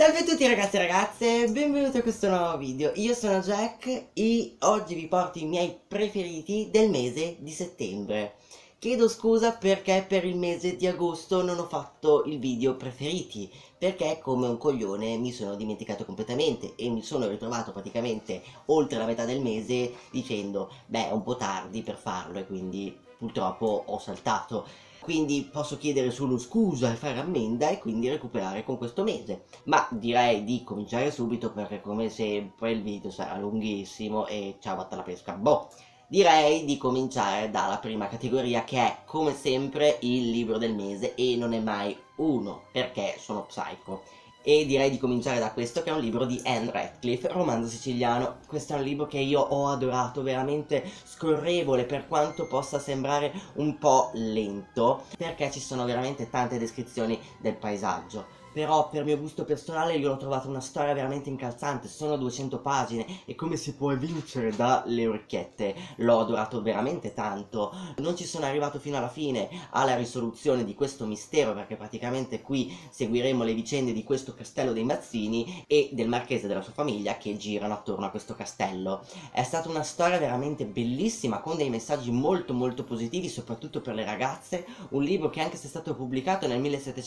Salve a tutti ragazzi e ragazze, benvenuti a questo nuovo video. Io sono Jack e oggi vi porto i miei preferiti del mese di settembre. Chiedo scusa perché per il mese di agosto non ho fatto il video preferiti, perché come un coglione mi sono dimenticato completamente e mi sono ritrovato praticamente oltre la metà del mese dicendo beh è un po' tardi per farlo e quindi purtroppo ho saltato. Quindi posso chiedere solo scusa e fare ammenda e quindi recuperare con questo mese. Ma direi di cominciare subito perché come sempre il video sarà lunghissimo e ciao vatta la pesca. Boh, direi di cominciare dalla prima categoria che è come sempre il libro del mese e non è mai uno perché sono Psycho. E direi di cominciare da questo che è un libro di Anne Radcliffe, Romanzo siciliano. Questo è un libro che io ho adorato, veramente scorrevole per quanto possa sembrare un po' lento, perché ci sono veramente tante descrizioni del paesaggio. Però per mio gusto personale io l'ho trovato una storia veramente incalzante, sono 200 pagine e come si può evincere dalle orecchiette, l'ho adorato veramente tanto. Non ci sono arrivato fino alla fine alla risoluzione di questo mistero perché praticamente qui seguiremo le vicende di questo castello dei Mazzini e del marchese e della sua famiglia che girano attorno a questo castello. È stata una storia veramente bellissima con dei messaggi molto positivi soprattutto per le ragazze, un libro che anche se è stato pubblicato nel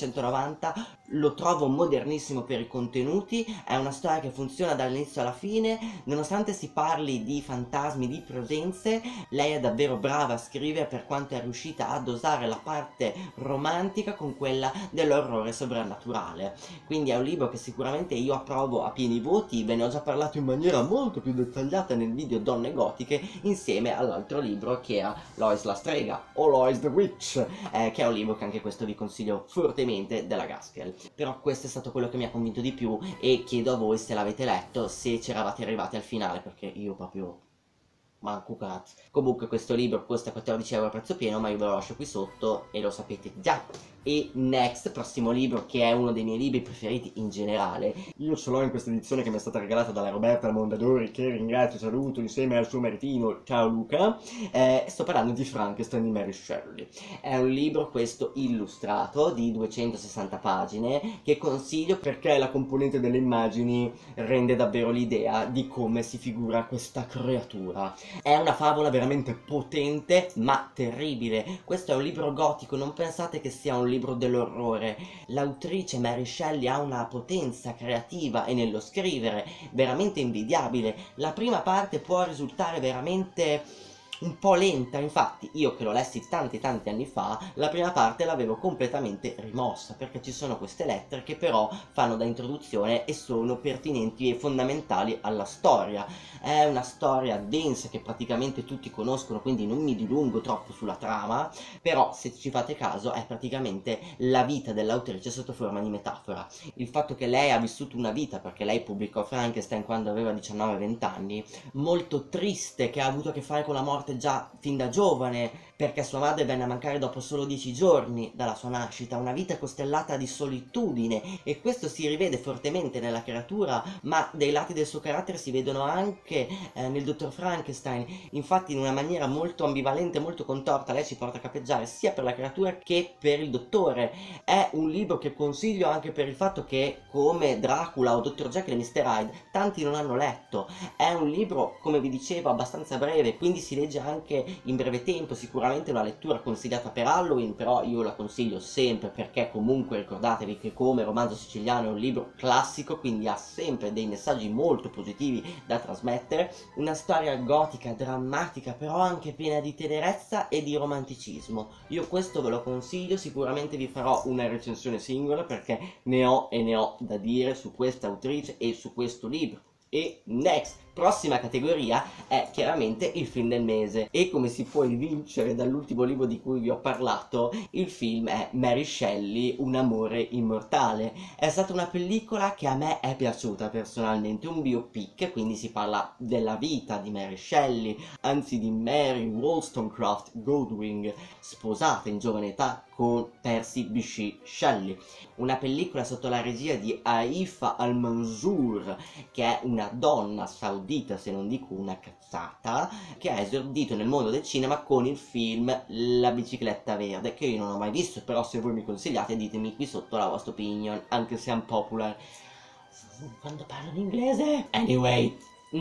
1790 lo trovo modernissimo per i contenuti, è una storia che funziona dall'inizio alla fine, nonostante si parli di fantasmi, di presenze, lei è davvero brava a scrivere per quanto è riuscita a dosare la parte romantica con quella dell'orrore soprannaturale. Quindi è un libro che sicuramente io approvo a pieni voti, ve ne ho già parlato in maniera molto più dettagliata nel video Donne Gotiche insieme all'altro libro che era Lois la strega o Lois the Witch, che è un libro che anche questo vi consiglio fortemente della Gaskell. Però questo è stato quello che mi ha convinto di più e chiedo a voi se l'avete letto, se c'eravate arrivati al finale perché io proprio manco cazzo. Comunque questo libro costa 14 euro a prezzo pieno ma io ve lo lascio qui sotto e lo sapete già. E next, prossimo libro che è uno dei miei libri preferiti in generale, io ce l'ho in questa edizione che mi è stata regalata dalla Roberta Mondadori che ringrazio e saluto insieme al suo maritino, ciao Luca. Sto parlando di Frankenstein di Mary Shelley. È un libro questo illustrato di 260 pagine che consiglio perché la componente delle immagini rende davvero l'idea di come si figura questa creatura. È una favola veramente potente ma terribile. Questo è un libro gotico, non pensate che sia un libro dell'orrore. L'autrice Mary Shelley ha una potenza creativa e nello scrivere veramente invidiabile. La prima parte può risultare veramente un po' lenta, infatti io che lo lessi tanti anni fa, la prima parte l'avevo completamente rimossa perché ci sono queste lettere che però fanno da introduzione e sono pertinenti e fondamentali alla storia. È una storia densa che praticamente tutti conoscono, quindi non mi dilungo troppo sulla trama, però se ci fate caso è praticamente la vita dell'autrice sotto forma di metafora. Il fatto che lei ha vissuto una vita, perché lei pubblicò Frankenstein quando aveva 19-20 anni, molto triste, che ha avuto a che fare con la morte già fin da giovane, perché sua madre venne a mancare dopo solo 10 giorni dalla sua nascita, una vita costellata di solitudine e questo si rivede fortemente nella creatura, ma dei lati del suo carattere si vedono anche nel dottor Frankenstein. Infatti in una maniera molto ambivalente, molto contorta, lei ci porta a capeggiare sia per la creatura che per il dottore. È un libro che consiglio anche per il fatto che, come Dracula o Dr. Jekyll e Mr. Hyde, tanti non hanno letto. È un libro, come vi dicevo, abbastanza breve, quindi si legge anche in breve tempo, sicuramente una lettura consigliata per Halloween, però io la consiglio sempre perché comunque ricordatevi che come Romanzo siciliano è un libro classico, quindi ha sempre dei messaggi molto positivi da trasmettere, una storia gotica, drammatica, però anche piena di tenerezza e di romanticismo. Io questo ve lo consiglio, sicuramente vi farò una recensione singola perché ne ho e ne ho da dire su questa autrice e su questo libro. E next, prossima categoria è chiaramente il film del mese e come si può evincere dall'ultimo libro di cui vi ho parlato, il film è Mary Shelley, Un amore immortale. È stata una pellicola che a me è piaciuta personalmente, un biopic, quindi si parla della vita di Mary Shelley, anzi di Mary Wollstonecraft Godwin, sposata in giovane età con Percy Bysshe Shelley. Una pellicola sotto la regia di Haifa Al-Mansour, che è una donna saudita, se non dico una cazzata, che ha esordito nel mondo del cinema con il film La bicicletta verde, che io non ho mai visto, però se voi mi consigliate ditemi qui sotto la vostra opinion, anche se è unpopular. Quando parlo in inglese? Anyway.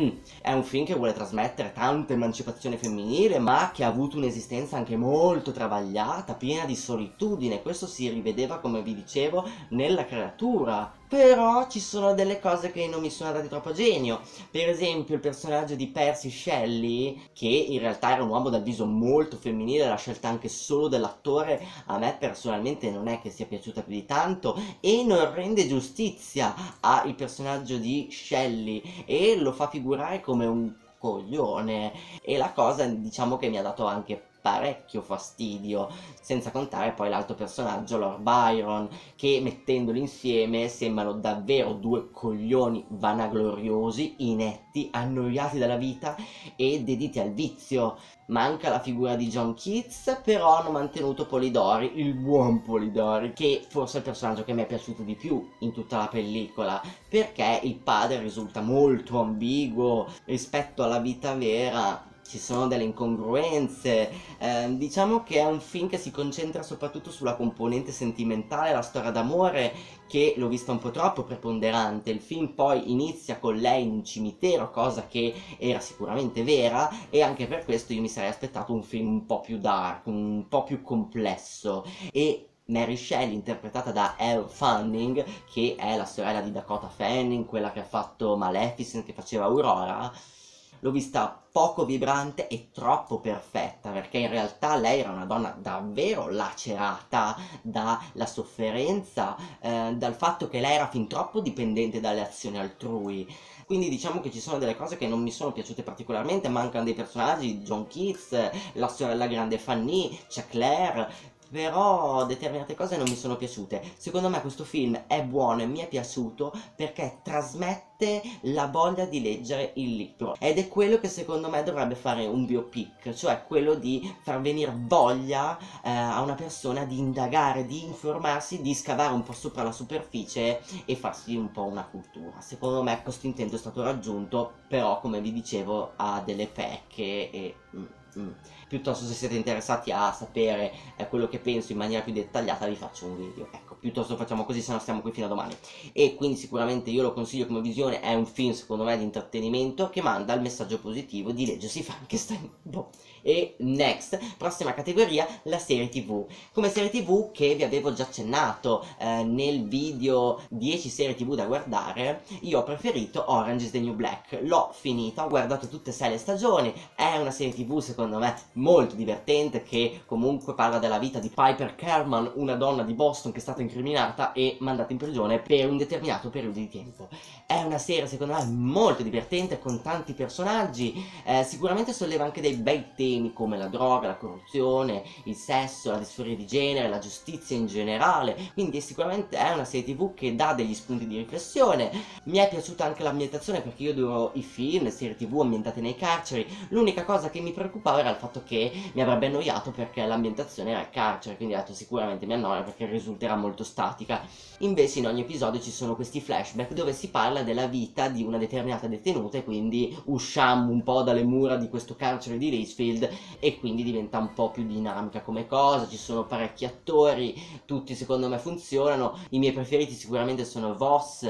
È un film che vuole trasmettere tanta emancipazione femminile, ma che ha avuto un'esistenza anche molto travagliata, piena di solitudine. Questo si rivedeva, come vi dicevo, nella creatura. Però ci sono delle cose che non mi sono andate troppo a genio. Per esempio il personaggio di Percy Shelley, che in realtà era un uomo dal viso molto femminile, la scelta anche solo dell'attore a me personalmente non è che sia piaciuta più di tanto e non rende giustizia al personaggio di Shelley e lo fa figurare come un coglione, e la cosa diciamo che mi ha dato anche parecchio fastidio, senza contare poi l'altro personaggio, Lord Byron, che mettendoli insieme sembrano davvero due coglioni vanagloriosi, inetti, annoiati dalla vita e dediti al vizio. Manca la figura di John Keats, però hanno mantenuto Polidori, il buon Polidori, che forse è il personaggio che mi è piaciuto di più in tutta la pellicola, perché il padre risulta molto ambiguo rispetto alla vita vera. Ci sono delle incongruenze, diciamo che è un film che si concentra soprattutto sulla componente sentimentale, la storia d'amore, che l'ho vista un po' troppo preponderante. Il film poi inizia con lei in un cimitero, cosa che era sicuramente vera, e anche per questo io mi sarei aspettato un film un po' più dark, un po' più complesso. E Mary Shelley, interpretata da Elle Fanning, che è la sorella di Dakota Fanning, quella che ha fatto Maleficent, che faceva Aurora, l'ho vista poco vibrante e troppo perfetta, perché in realtà lei era una donna davvero lacerata dalla sofferenza, dal fatto che lei era fin troppo dipendente dalle azioni altrui. Quindi diciamo che ci sono delle cose che non mi sono piaciute particolarmente, mancano dei personaggi, John Keats, la sorella grande Fanny, c'è Claire, però determinate cose non mi sono piaciute. Secondo me questo film è buono e mi è piaciuto perché trasmette la voglia di leggere il libro, ed è quello che secondo me dovrebbe fare un biopic, cioè quello di far venire voglia a una persona di indagare, di informarsi, di scavare un po' sopra la superficie e farsi un po' una cultura. Secondo me questo intento è stato raggiunto, però come vi dicevo ha delle pecche e... piuttosto, se siete interessati a sapere quello che penso in maniera più dettagliata, vi faccio un video. Ecco, piuttosto facciamo così, se no stiamo qui fino a domani. E quindi sicuramente io lo consiglio come visione, è un film secondo me di intrattenimento che manda il messaggio positivo di leggersi Frankenstein. Boh. E next, prossima categoria, la serie TV. Come serie TV che vi avevo già accennato nel video 10 serie TV da guardare, io ho preferito Orange is the New Black. L'ho finita, ho guardato tutte e 6 le stagioni, è una serie TV secondo me molto divertente, che comunque parla della vita di Piper Kerman, una donna di Boston che è stata incriminata e mandata in prigione per un determinato periodo di tempo. È una serie secondo me molto divertente, con tanti personaggi, sicuramente solleva anche dei bei temi come la droga, la corruzione, il sesso, la disforia di genere, la giustizia in generale, quindi sicuramente è una serie TV che dà degli spunti di riflessione. Mi è piaciuta anche l'ambientazione, perché io adoro i film, le serie TV ambientate nei carceri. L'unica cosa che mi preoccupava era il fatto che mi avrebbe annoiato perché l'ambientazione era il carcere, quindi ho detto sicuramente mi annoia perché risulterà molto statica. Invece in ogni episodio ci sono questi flashback dove si parla della vita di una determinata detenuta, e quindi usciamo un po' dalle mura di questo carcere di Litchfield e quindi diventa un po' più dinamica come cosa. Ci sono parecchi attori, tutti secondo me funzionano. I miei preferiti sicuramente sono Voss,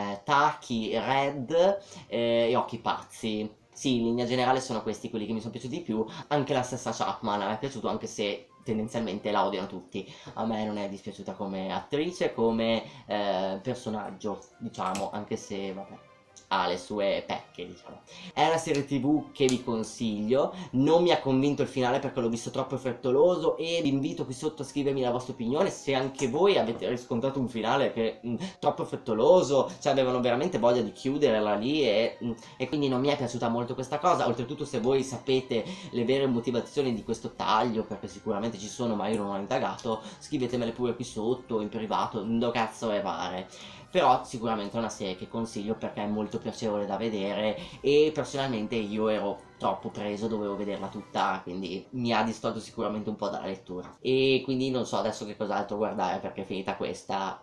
Taki, Red e Occhi Pazzi. Sì, in linea generale sono questi quelli che mi sono piaciuti di più. Anche la stessa Chapman a me è piaciuto, anche se tendenzialmente la odiano tutti. A me non è dispiaciuta come attrice, come personaggio, diciamo, anche se vabbè, ha le sue pecche, diciamo. È una serie TV che vi consiglio. Non mi ha convinto il finale perché l'ho visto troppo frettoloso, e vi invito qui sotto a scrivermi la vostra opinione se anche voi avete riscontrato un finale che troppo frettoloso, cioè avevano veramente voglia di chiuderla lì, e quindi non mi è piaciuta molto questa cosa. Oltretutto, se voi sapete le vere motivazioni di questo taglio, perché sicuramente ci sono ma io non ho indagato, scrivetemele pure qui sotto in privato, do cazzo e pare. Però sicuramente è una serie che consiglio perché è molto piacevole da vedere, e personalmente io ero troppo preso, dovevo vederla tutta, quindi mi ha distolto sicuramente un po' dalla lettura. E quindi non so adesso che cos'altro guardare, perché finita questa...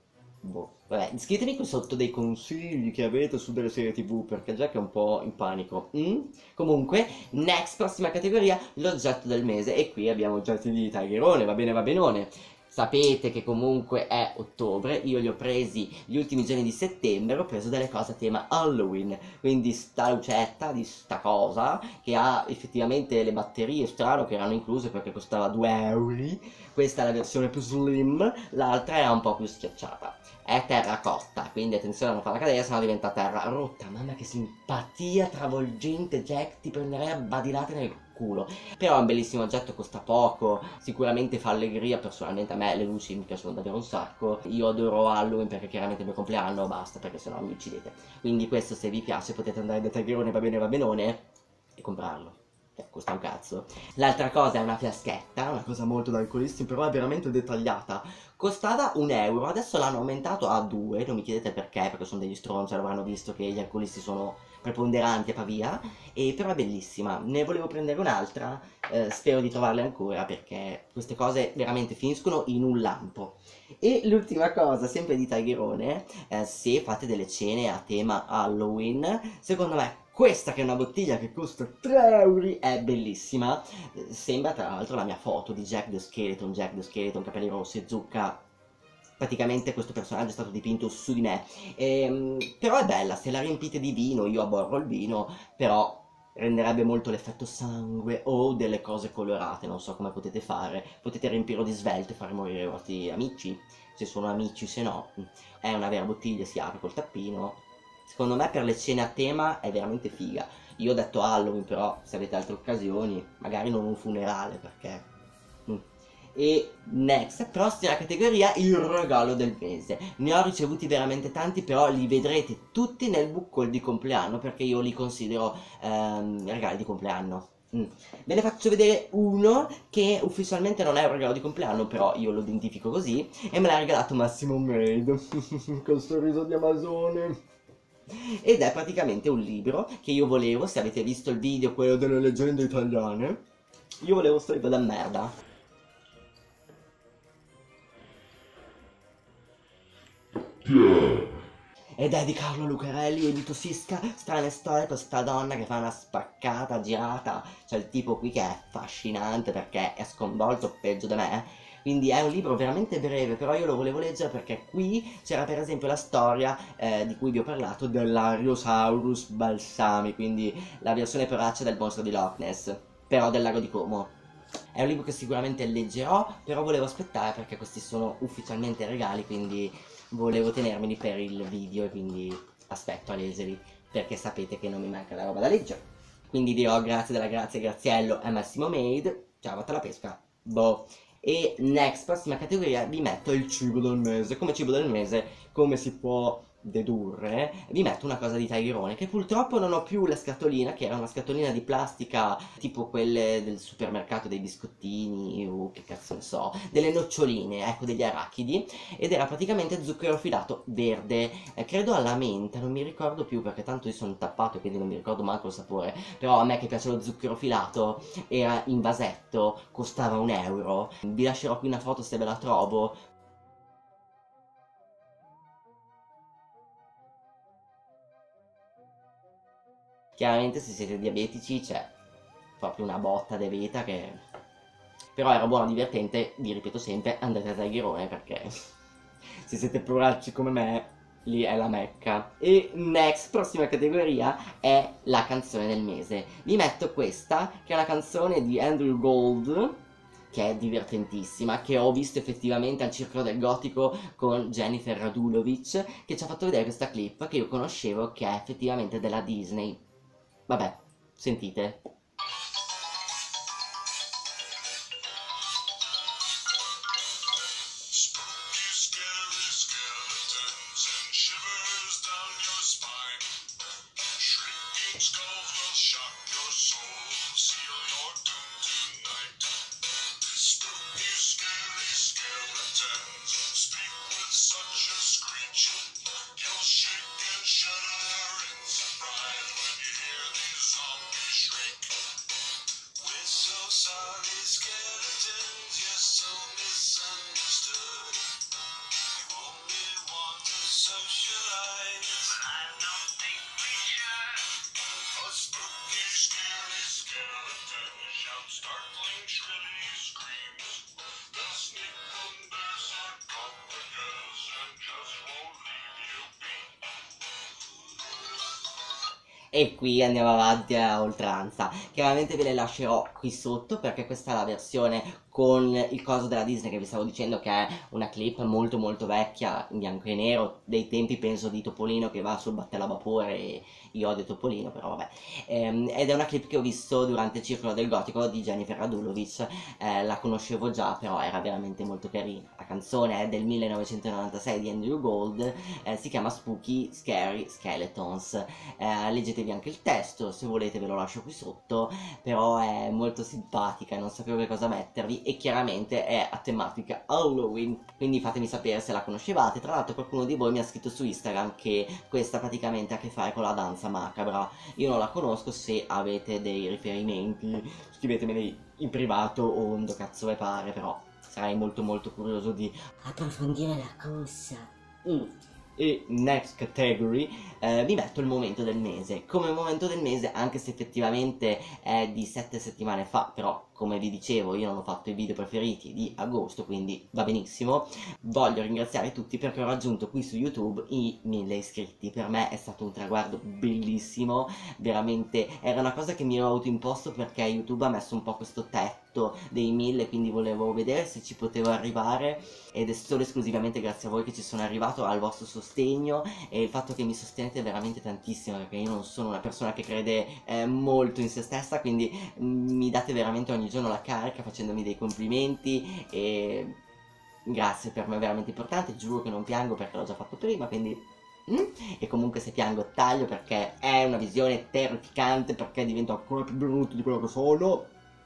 boh. Vabbè, scrivetemi qui sotto dei consigli che avete su delle serie TV, perché già che è un po' in panico. Comunque, next, prossima categoria, l'oggetto del mese. E qui abbiamo oggetti di Tagherone, va bene, va benone. Sapete che comunque è ottobre, io li ho presi gli ultimi giorni di settembre, ho preso delle cose a tema Halloween, quindi sta lucetta di sta cosa che ha effettivamente le batterie strano che erano incluse perché costava 2 euro, questa è la versione più slim, l'altra era un po' più schiacciata. È terracotta, quindi attenzione a non farla cadere, sennò diventa terra rotta. Mamma che simpatia travolgente, Jack, ti prenderei a badilate nel culo. Però è un bellissimo oggetto, costa poco, sicuramente fa allegria, personalmente a me le luci mi piacciono davvero un sacco. Io adoro Halloween perché chiaramente è il mio compleanno, basta, perché sennò mi uccidete. Quindi questo se vi piace potete andare da Taglione, va benone, e comprarlo. Costa un cazzo. L'altra cosa è una fiaschetta, una cosa molto da alcolisti, però è veramente dettagliata. Costava 1 euro, adesso l'hanno aumentato a 2, non mi chiedete perché sono degli stronzi, avranno visto che gli alcolisti sono preponderanti a Pavia, e però è bellissima. Ne volevo prendere un'altra, spero di trovarle ancora perché queste cose veramente finiscono in un lampo. E l'ultima cosa, sempre di Tagherone, se fate delle cene a tema Halloween, secondo me questa che è una bottiglia che costa 3 euro è bellissima. Sembra tra l'altro la mia foto di Jack the Skeleton, capelli rossi e zucca. Praticamente questo personaggio è stato dipinto su di me. Però è bella, se la riempite di vino, io aborro il vino, però renderebbe molto l'effetto sangue o delle cose colorate, non so come potete fare. Potete riempirlo di svelto e fare morire i vostri amici, se sono amici, se no. È una vera bottiglia, si apre col tappino. Secondo me per le cene a tema è veramente figa. Io ho detto Halloween, però se avete altre occasioni, magari non un funerale, perché... E next, prossima categoria, il regalo del mese. Ne ho ricevuti veramente tanti, però li vedrete tutti nel book haul di compleanno, perché io li considero regali di compleanno. Ve ne faccio vedere uno che ufficialmente non è un regalo di compleanno, però io lo identifico così, e me l'ha regalato Massimo Made, col sorriso di Amazone. Ed è praticamente un libro che io volevo, se avete visto il video, quello delle leggende italiane, io volevo sto libro da merda. Ed è di Carlo Lucarelli, edito Sisca, strane storie con sta donna che fa una spaccata girata. C'è il tipo qui che è affascinante perché è sconvolto peggio di me. Quindi è un libro veramente breve, però io lo volevo leggere perché qui c'era per esempio la storia di cui vi ho parlato dell'Ariosaurus balsami, quindi la versione poraccia del mostro di Loch Ness, però del lago di Como. È un libro che sicuramente leggerò, però volevo aspettare perché questi sono ufficialmente regali, quindi volevo tenermeli per il video e quindi aspetto a leggerli, perché sapete che non mi manca la roba da leggere. Quindi dirò grazie della grazia Graziello a Massimo Made, ciao, vatta la pesca, boh. E next, prossima categoria, vi metto il cibo del mese. Come cibo del mese, come si può dedurre, vi metto una cosa di Tyrone, che purtroppo non ho più la scatolina, che era una scatolina di plastica tipo quelle del supermercato dei biscottini o che cazzo ne so, delle noccioline, ecco, degli arachidi, ed era praticamente zucchero filato verde, credo alla menta, non mi ricordo più perché tanto io sono tappato e quindi non mi ricordo manco il sapore, però a me che piace lo zucchero filato, era in vasetto, costava 1 euro, vi lascerò qui una foto se ve la trovo. Chiaramente se siete diabetici c'è proprio una botta de veta che... Però era buono, divertente, vi ripeto sempre, andate a Tagherone perché se siete pluralci come me, lì è la Mecca. E next, prossima categoria, è la canzone del mese. Vi metto questa, che è una canzone di Andrew Gold, che è divertentissima, che ho visto effettivamente al Circolo del Gotico con Jennifer Radulovic, che ci ha fatto vedere questa clip che io conoscevo, che è effettivamente della Disney. Vabbè, sentite. E qui andiamo avanti a oltranza. Chiaramente ve le lascerò qui sotto perché questa è la versione con il coso della Disney che vi stavo dicendo, che è una clip molto molto vecchia, in bianco e nero, dei tempi penso di Topolino che va sul battello a vapore, e io odio Topolino, però vabbè. Ed è una clip che ho visto durante il Circolo del Gotico di Jennifer Radulovic. La conoscevo già, però era veramente molto carina. La canzone è del 1996 di Andrew Gold, si chiama Spooky Scary Skeletons. Leggetevi anche il testo, se volete ve lo lascio qui sotto, però è molto simpatica, non sapevo che cosa mettervi, e chiaramente è a tematica Halloween, quindi fatemi sapere se la conoscevate. Tra l'altro qualcuno di voi mi ha scritto su Instagram che questa praticamente ha a che fare con la danza macabra. Io non la conosco, se avete dei riferimenti scrivetemeli in privato o dove cazzo vi pare, però sarei molto molto curioso di approfondire la cosa. E next category, vi metto il momento del mese. Come momento del mese, anche se effettivamente è di 7 settimane fa, però come vi dicevo io non ho fatto i video preferiti di agosto, quindi va benissimo. Voglio ringraziare tutti perché ho raggiunto qui su YouTube i 1000 iscritti. Per me è stato un traguardo bellissimo, veramente era una cosa che mi ero autoimposto perché YouTube ha messo un po' questo tetto dei 1000, quindi volevo vedere se ci potevo arrivare, ed è solo esclusivamente grazie a voi che ci sono arrivato, al vostro sostegno e il fatto che mi sostenete veramente tantissimo, perché io non sono una persona che crede molto in se stessa, quindi mi date veramente ogni giorno la carica facendomi dei complimenti, e grazie, per me è veramente importante. Giuro che non piango perché l'ho già fatto prima, quindi e comunque se piango taglio perché è una visione terrificante, perché divento ancora più brutto di quello che sono.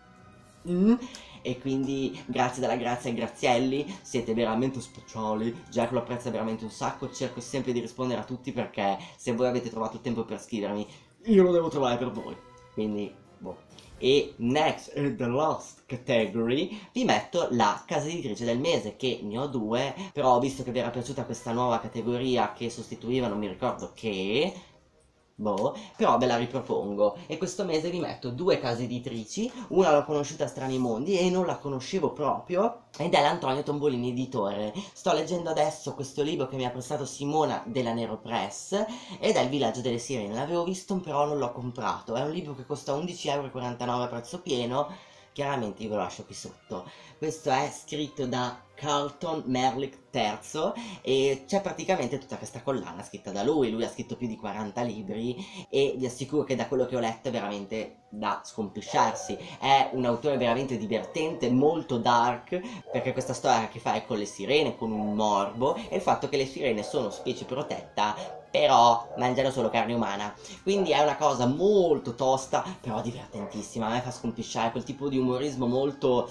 E quindi grazie della grazia ai Grazielli, siete veramente speciali. Jack lo apprezza veramente un sacco, cerco sempre di rispondere a tutti perché se voi avete trovato il tempo per scrivermi, io lo devo trovare per voi, quindi boh. E next, the last category, vi metto la casa editrice del mese, che ne ho due, però ho visto che vi era piaciuta questa nuova categoria che sostituiva, non mi ricordo che... boh, però ve la ripropongo, e questo mese vi metto due case editrici. Una l'ho conosciuta a Strani Mondi e non la conoscevo proprio, ed è l'Antonio Tombolini Editore. Sto leggendo adesso questo libro che mi ha prestato Simona della Nero Press, ed è Il Villaggio delle Sirene. L'avevo visto però non l'ho comprato, è un libro che costa 11,49 € a prezzo pieno. Chiaramente io ve lo lascio qui sotto. Questo è scritto da Carlton Merlick III e c'è praticamente tutta questa collana scritta da lui ha scritto più di 40 libri e vi assicuro che da quello che ho letto è veramente da scompisciarsi. È un autore veramente divertente, molto dark, perché questa storia ha a che fare con le sirene, con un morbo, e il fatto che le sirene sono specie protetta, però mangiano solo carne umana, quindi è una cosa molto tosta però divertentissima. A me fa scompisciare quel tipo di umorismo molto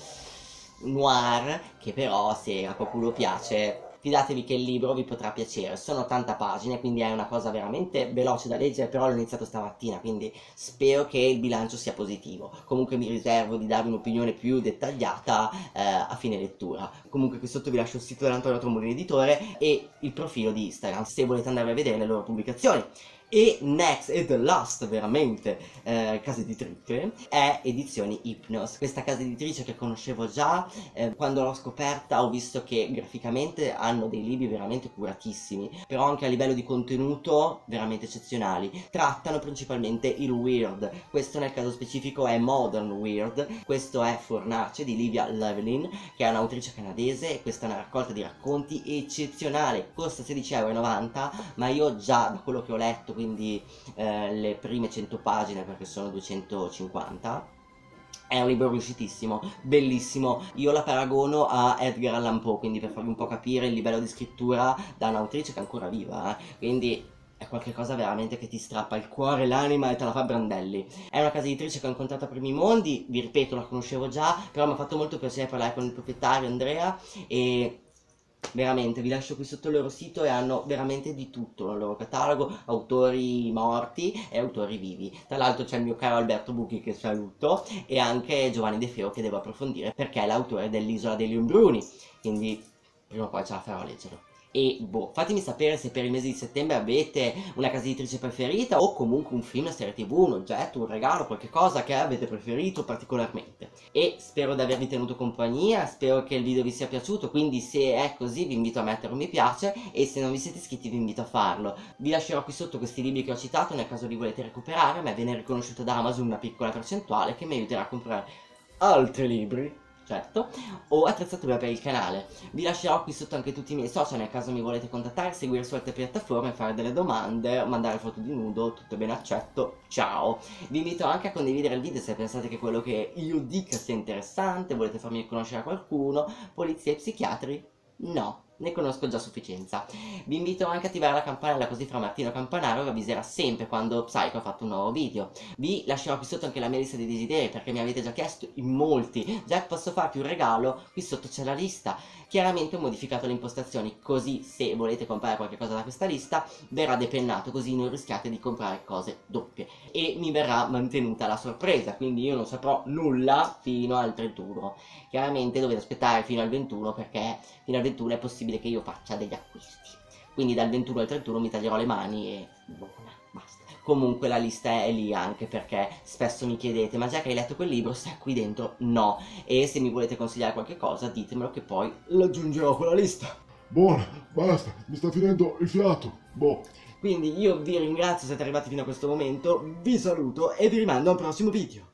noir, che però se a qualcuno piace fidatevi che il libro vi potrà piacere. Sono 80 pagine, quindi è una cosa veramente veloce da leggere, però l'ho iniziato stamattina, quindi spero che il bilancio sia positivo. Comunque mi riservo di darvi un'opinione più dettagliata a fine lettura. Comunque qui sotto vi lascio il sito dell'Antonio Tombolini Editore e il profilo di Instagram se volete andare a vedere le loro pubblicazioni. E next e the last veramente casa editrice è Edizioni Hypnos. Questa casa editrice che conoscevo già, quando l'ho scoperta ho visto che graficamente hanno dei libri veramente curatissimi, però anche a livello di contenuto veramente eccezionali. Trattano principalmente il weird, questo nel caso specifico è Modern Weird. Questo è Fornace di Livia Lovelin, che è un'autrice canadese, e questa è una raccolta di racconti eccezionale, costa 16,90 €, ma io già da quello che ho letto, quindi le prime 100 pagine, perché sono 250, è un libro riuscitissimo, bellissimo. Io la paragono a Edgar Allan Poe, quindi per farvi un po' capire il livello di scrittura da un'autrice che è ancora viva, quindi è qualcosa veramente che ti strappa il cuore, l'anima e te la fa brandelli. È una casa editrice che ho incontrato a Primi Mondi, vi ripeto, la conoscevo già, però mi ha fatto molto piacere parlare con il proprietario Andrea, e veramente vi lascio qui sotto il loro sito, e hanno veramente di tutto nel loro catalogo, autori morti e autori vivi. Tra l'altro c'è il mio caro Alberto Bucchi, che saluto, e anche Giovanni De Feo, che devo approfondire perché è l'autore dell'Isola degli Umbruni, quindi prima o poi ce la farò a leggerlo. E boh, fatemi sapere se per il mese di settembre avete una casa editrice preferita o comunque un film, una serie tv, un oggetto, un regalo, qualche cosa che avete preferito particolarmente. E spero di avervi tenuto compagnia, spero che il video vi sia piaciuto, quindi se è così vi invito a mettere un mi piace e se non vi siete iscritti vi invito a farlo. Vi lascerò qui sotto questi libri che ho citato nel caso li volete recuperare, a me viene riconosciuta da Amazon una piccola percentuale che mi aiuterà a comprare altri libri, certo, o attrezzatura per il canale. Vi lascerò qui sotto anche tutti i miei social nel caso mi volete contattare, seguire su altre piattaforme, fare delle domande, mandare foto di nudo, tutto ben accetto, ciao! Vi invito anche a condividere il video se pensate che quello che io dica sia interessante, volete farmi conoscere a qualcuno, polizia e psichiatri? No, ne conosco già a sufficienza. Vi invito anche a attivare la campanella così Fra Martino Campanaro vi avviserà sempre quando Psycho ha fatto un nuovo video. Vi lascerò qui sotto anche la mia lista di desideri perché mi avete già chiesto in molti. Jack, posso farti un regalo? Qui sotto c'è la lista. Chiaramente ho modificato le impostazioni così se volete comprare qualche cosa da questa lista verrà depennato così non rischiate di comprare cose doppie. E mi verrà mantenuta la sorpresa, quindi io non saprò nulla fino al 31. Chiaramente dovete aspettare fino al 21 perché fino al 21 è possibile che io faccia degli acquisti. Quindi dal 21 al 31 mi taglierò le mani e buona, basta. Comunque la lista è lì anche perché spesso mi chiedete ma già che hai letto quel libro sta qui dentro? No. E se mi volete consigliare qualche cosa ditemelo che poi l'aggiungerò a quella lista. Buona, basta, mi sta finendo il fiato. Boh. Quindi io vi ringrazio se siete arrivati fino a questo momento, vi saluto e vi rimando a un prossimo video.